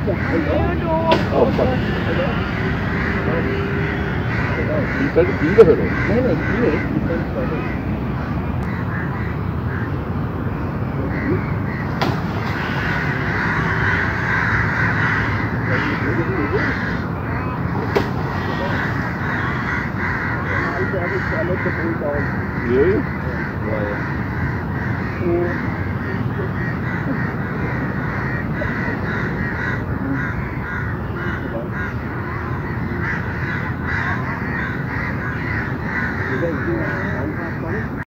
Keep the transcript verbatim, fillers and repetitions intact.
Oh, fuck. De faldt i biler, hører du? Nej, nej, de er ikke. De faldt for det. Ja, ja. Ja, ja.